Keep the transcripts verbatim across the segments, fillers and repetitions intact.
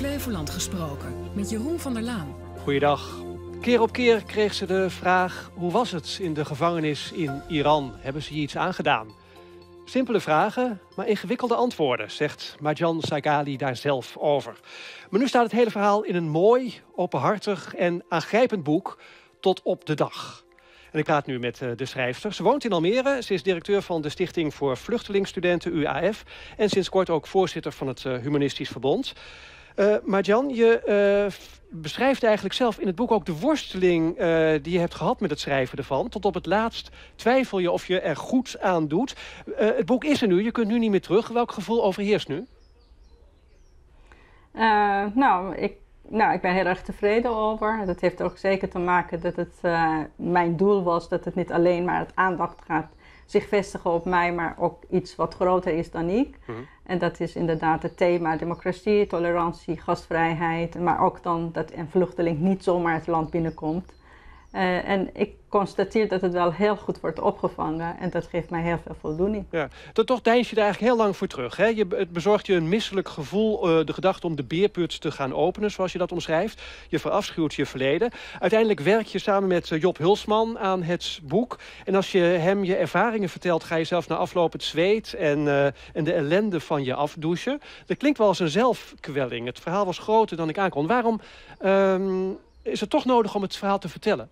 Flevoland gesproken met Jeroen van der Laan. Goeiedag. Keer op keer kreeg ze de vraag: hoe was het in de gevangenis in Iran? Hebben ze je iets aangedaan? Simpele vragen, maar ingewikkelde antwoorden, zegt Marjan Saigali daar zelf over. Maar nu staat het hele verhaal in een mooi, openhartig en aangrijpend boek, Tot op de dag. En ik praat nu met de schrijfster. Ze woont in Almere. Ze is directeur van de Stichting voor Vluchtelingsstudenten, U A F. En sinds kort ook voorzitter van het Humanistisch Verbond. Uh, Marjan, je uh, beschrijft eigenlijk zelf in het boek ook de worsteling uh, die je hebt gehad met het schrijven ervan. Tot op het laatst twijfel je of je er goed aan doet. Uh, het boek is er nu, je kunt nu niet meer terug. Welk gevoel overheerst nu? Uh, nou, ik, nou, ik ben heel erg tevreden over. Dat heeft ook zeker te maken dat het uh, mijn doel was dat het niet alleen maar het aandacht gaat zich vestigen op mij, maar ook iets wat groter is dan ik. Mm-hmm. En dat is inderdaad het thema democratie, tolerantie, gastvrijheid, maar ook dan dat een vluchteling niet zomaar het land binnenkomt. Uh, en ik constateer dat het wel heel goed wordt opgevangen en dat geeft mij heel veel voldoening. Ja, dan toch deins je daar eigenlijk heel lang voor terug. Hè? Je, het bezorgt je een misselijk gevoel, uh, de gedachte om de beerput te gaan openen, zoals je dat omschrijft. Je verafschuwt je verleden. Uiteindelijk werk je samen met uh, Job Hulsman aan het boek. En als je hem je ervaringen vertelt, ga je zelfs na afloop het zweet en, uh, en de ellende van je afdouchen. Dat klinkt wel als een zelfkwelling. Het verhaal was groter dan ik aankon. Waarom um, is het toch nodig om het verhaal te vertellen?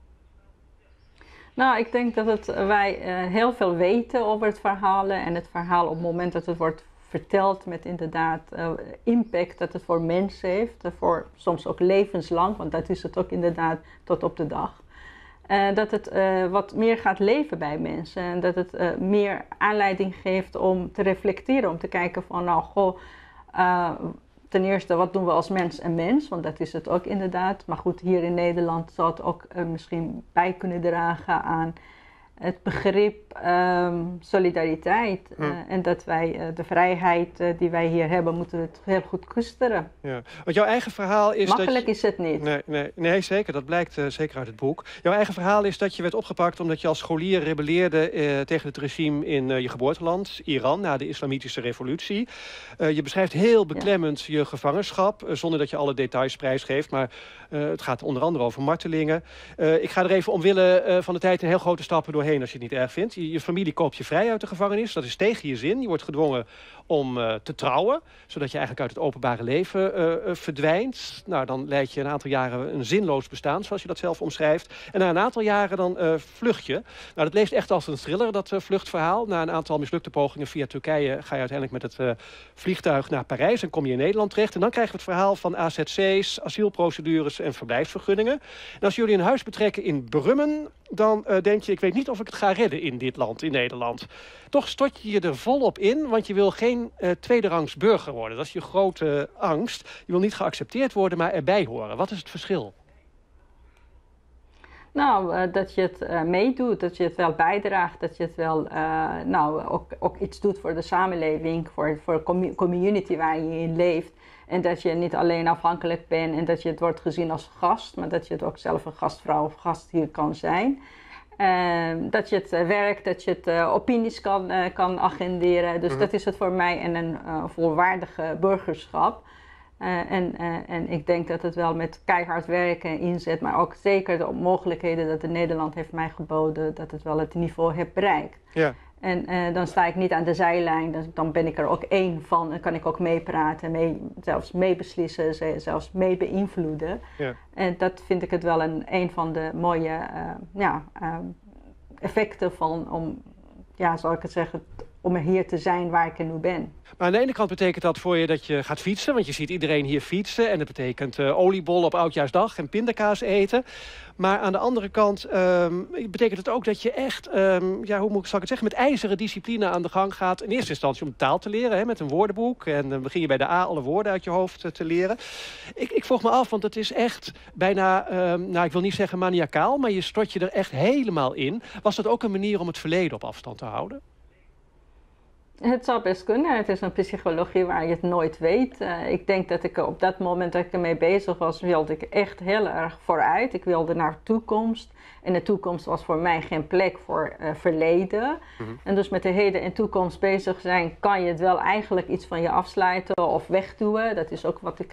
Nou, ik denk dat het, wij uh, heel veel weten over het verhaal. En het verhaal op het moment dat het wordt verteld met inderdaad uh, impact dat het voor mensen heeft. Uh, voor soms ook levenslang, want dat is het ook inderdaad tot op de dag. Uh, dat het uh, wat meer gaat leven bij mensen. En dat het uh, meer aanleiding geeft om te reflecteren. Om te kijken van nou, goh, uh, ten eerste wat doen we als mens en mens. Want dat is het ook inderdaad. Maar goed, hier in Nederland zou het ook uh, misschien bij kunnen dragen aan het begrip um, solidariteit. Hm. Uh, en dat wij uh, de vrijheid uh, die wij hier hebben, moeten het heel goed koesteren. Ja. Want jouw eigen verhaal is Makkelijk dat je... is het niet. Nee, nee, nee zeker. Dat blijkt uh, zeker uit het boek. Jouw eigen verhaal is dat je werd opgepakt omdat je als scholier rebelleerde uh, tegen het regime in uh, je geboorteland, Iran, na de islamitische revolutie. Uh, je beschrijft heel beklemmend ja. je gevangenschap, uh, zonder dat je alle details prijsgeeft. Maar uh, het gaat onder andere over martelingen. Uh, ik ga er even omwille uh, van de tijd een heel grote stappen doorheen als je het niet erg vindt. Je, je familie koopt je vrij uit de gevangenis. Dat is tegen je zin. Je wordt gedwongen om uh, te trouwen, zodat je eigenlijk uit het openbare leven uh, uh, verdwijnt. Nou, dan leid je een aantal jaren een zinloos bestaan, zoals je dat zelf omschrijft. En na een aantal jaren dan uh, vlucht je. Nou, dat leest echt als een thriller, dat uh, vluchtverhaal. Na een aantal mislukte pogingen via Turkije ga je uiteindelijk met het uh, vliegtuig naar Parijs en kom je in Nederland terecht. En dan krijgen we het verhaal van A Z C's, asielprocedures en verblijfsvergunningen. En als jullie een huis betrekken in Brummen, dan uh, denk je, ik weet niet of ik het ga redden in dit land, in Nederland. Toch stort je je er volop in, want je wil geen uh, tweederangs burger worden. Dat is je grote uh, angst. Je wil niet geaccepteerd worden, maar erbij horen. Wat is het verschil? Nou, uh, dat je het uh, meedoet, dat je het wel bijdraagt, dat je het wel uh, nou, ook, ook iets doet voor de samenleving, voor, voor de community waar je in leeft. En dat je niet alleen afhankelijk bent en dat je het wordt gezien als gast, maar dat je het ook zelf een gastvrouw of gastheer kan zijn. Uh, dat je het uh, werkt, dat je het uh, opinies kan, uh, kan agenderen. Dus mm-hmm. dat is het voor mij en een uh, volwaardige burgerschap. Uh, en, uh, en ik denk dat het wel met keihard werken en inzet, maar ook zeker de mogelijkheden dat Nederland heeft mij geboden, dat het wel het niveau heeft bereikt. Ja. En uh, dan sta ik niet aan de zijlijn, dan, dan ben ik er ook één van en kan ik ook meepraten, mee, zelfs meebeslissen, zelfs mee beïnvloeden. Ja. En dat vind ik het wel een, een van de mooie uh, ja, uh, effecten van, om, ja, zal ik het zeggen, om er hier te zijn waar ik er nu ben. Maar aan de ene kant betekent dat voor je dat je gaat fietsen, want je ziet iedereen hier fietsen. En dat betekent uh, oliebollen op Oudjaarsdag en pindakaas eten. Maar aan de andere kant um, betekent het ook dat je echt, um, ja, hoe moet ik, zal ik het zeggen, met ijzeren discipline aan de gang gaat. In eerste instantie om taal te leren, hè, met een woordenboek. En dan begin je bij de A alle woorden uit je hoofd uh, te leren. Ik, ik vroeg me af, want het is echt bijna, um, nou ik wil niet zeggen maniacaal, maar je stort je er echt helemaal in. Was dat ook een manier om het verleden op afstand te houden? Het zou best kunnen. Het is een psychologie waar je het nooit weet. Uh, ik denk dat ik op dat moment dat ik ermee bezig was, wilde ik echt heel erg vooruit. Ik wilde naar de toekomst. En de toekomst was voor mij geen plek voor uh, verleden. Mm-hmm. En dus met de heden en toekomst bezig zijn, kan je het wel eigenlijk iets van je afsluiten of wegdoen. Dat is ook wat ik het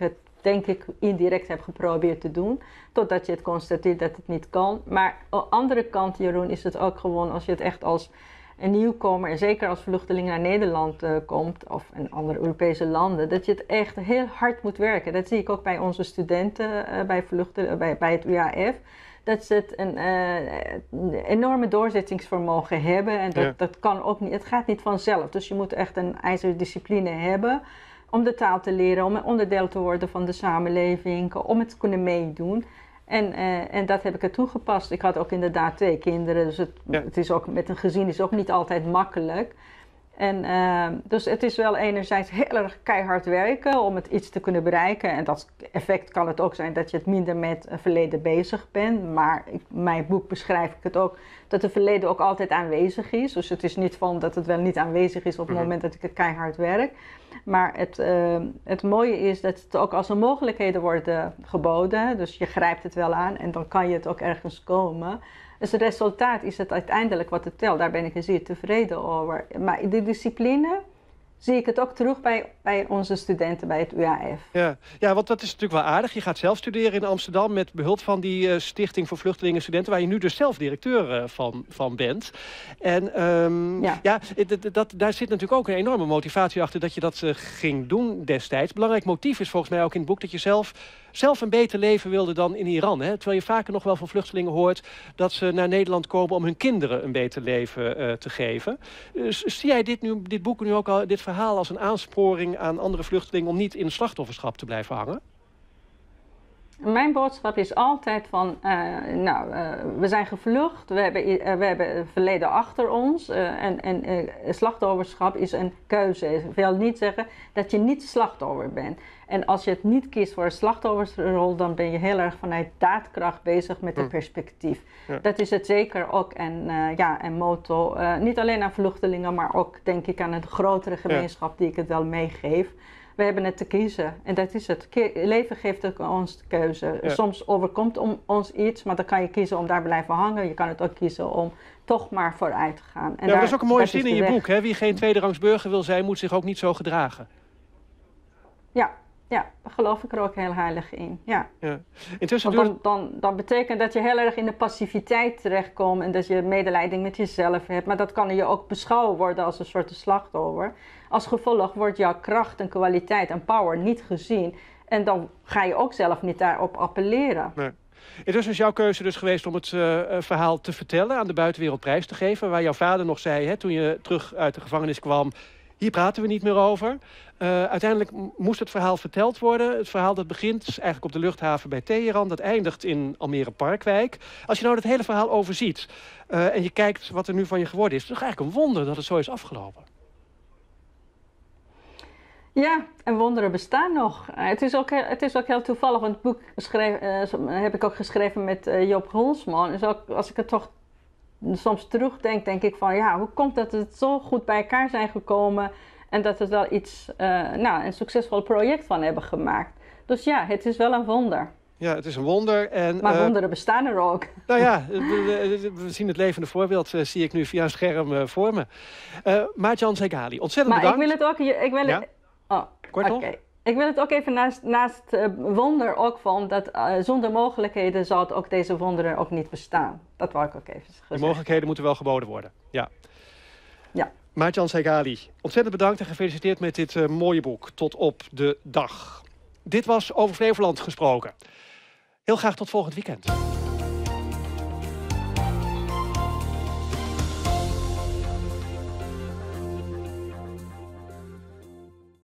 denk ik, indirect heb geprobeerd te doen. Totdat je het constateert dat het niet kan. Maar aan de andere kant, Jeroen, is het ook gewoon als je het echt als een nieuwkomer, en zeker als vluchteling naar Nederland uh, komt, of in andere Europese landen, dat je het echt heel hard moet werken. Dat zie ik ook bij onze studenten uh, bij, vluchten, bij, bij het U A F. Dat ze het een uh, enorme doorzettingsvermogen hebben. En dat, ja. dat kan ook niet, het gaat niet vanzelf. Dus je moet echt een ijzeren discipline hebben om de taal te leren, om een onderdeel te worden van de samenleving, om het te kunnen meedoen. En, uh, en dat heb ik er toegepast. Ik had ook inderdaad twee kinderen, dus het, ja. het is ook, met een gezin is ook niet altijd makkelijk. En, uh, dus het is wel enerzijds heel erg keihard werken om het iets te kunnen bereiken. En dat effect kan het ook zijn dat je het minder met het verleden bezig bent. Maar in mijn boek beschrijf ik het ook dat het verleden ook altijd aanwezig is. Dus het is niet van dat het wel niet aanwezig is op het moment dat ik het keihard werk. Maar het, uh, het mooie is dat het ook als een mogelijkheden wordt uh, geboden. Dus je grijpt het wel aan en dan kan je het ook ergens komen. Dus het resultaat is het uiteindelijk wat het telt. Daar ben ik zeer tevreden over. Maar de discipline zie ik het ook terug bij, bij onze studenten bij het U A F. Ja. ja, want dat is natuurlijk wel aardig. Je gaat zelf studeren in Amsterdam met behulp van die uh, Stichting voor Vluchtelingen en Studenten, waar je nu dus zelf directeur uh, van, van bent. En um, ja, ja dat, dat, daar zit natuurlijk ook een enorme motivatie achter dat je dat uh, ging doen destijds. Belangrijk motief is volgens mij ook in het boek dat je zelf, zelf een beter leven wilde dan in Iran. Hè? Terwijl je vaker nog wel van vluchtelingen hoort dat ze naar Nederland komen om hun kinderen een beter leven uh, te geven. Dus zie jij dit, nu, dit boek nu ook al, dit verhaal als een aansporing aan andere vluchtelingen om niet in slachtofferschap te blijven hangen? Mijn boodschap is altijd van, uh, nou, uh, we zijn gevlucht, we hebben, uh, we hebben het verleden achter ons uh, en, en uh, slachtofferschap is een keuze. Het wil niet zeggen dat je niet slachtoffer bent. En als je het niet kiest voor een slachtoffersrol, dan ben je heel erg vanuit daadkracht bezig met een perspectief. Ja. Dat is het zeker ook een, uh, ja, een motto, uh, niet alleen aan vluchtelingen, maar ook denk ik aan een grotere gemeenschap ja. die ik het wel meegeef. We hebben het te kiezen. En dat is het. Ke leven geeft ook ons de keuze. Ja. Soms overkomt om ons iets, maar dan kan je kiezen om daar blijven hangen. Je kan het ook kiezen om toch maar vooruit te gaan. En ja, daar, dat is ook een mooie dat zin in je weg. boek. Hè? Wie geen tweederangs burger wil zijn, moet zich ook niet zo gedragen. Ja, ja, daar geloof ik er ook heel heilig in. Ja. Ja. Intussen Want dan, dan, dan betekent dat je heel erg in de passiviteit terechtkomt en dat je medelijding met jezelf hebt. Maar dat kan je ook beschouwen worden als een soort slachtoffer. Als gevolg wordt jouw kracht en kwaliteit en power niet gezien. En dan ga je ook zelf niet daarop appelleren. Nee. Intussen is jouw keuze dus geweest om het uh, verhaal te vertellen, aan de buitenwereld prijs te geven. Waar jouw vader nog zei, hè, toen je terug uit de gevangenis kwam, hier praten we niet meer over. Uh, uiteindelijk moest het verhaal verteld worden. Het verhaal dat begint eigenlijk op de luchthaven bij Teheran. Dat eindigt in Almere Parkwijk. Als je nou dat hele verhaal overziet uh, en je kijkt wat er nu van je geworden is, is het toch eigenlijk een wonder dat het zo is afgelopen. Ja, en wonderen bestaan nog. Uh, het, is ook heel, het is ook heel toevallig, want het boek schreef, uh, heb ik ook geschreven met uh, Joop Hulsman. Dus ook als ik het toch soms terugdenk, denk ik van ja, hoe komt dat het zo goed bij elkaar zijn gekomen en dat we wel iets, uh, nou, een succesvol project van hebben gemaakt. Dus ja, het is wel een wonder. Ja, het is een wonder. En, maar uh, wonderen bestaan er ook. Nou ja, we, we zien het levende voorbeeld, uh, zie ik nu via een scherm uh, voor me. Uh, Marjan Zeghali, ontzettend maar bedankt. Ik wil het ook, ik wil ja? het, oh, Kort nog? Okay. Ik wil het ook even naast, naast uh, wonder ook van dat uh, zonder mogelijkheden zou het ook deze wonderen ook niet bestaan. Dat wou ik ook even zeggen. De mogelijkheden moeten wel geboden worden. Ja. Ja. Marjan Zeghali, ontzettend bedankt en gefeliciteerd met dit uh, mooie boek. Tot op de dag. Dit was Over Flevoland gesproken. Heel graag tot volgend weekend.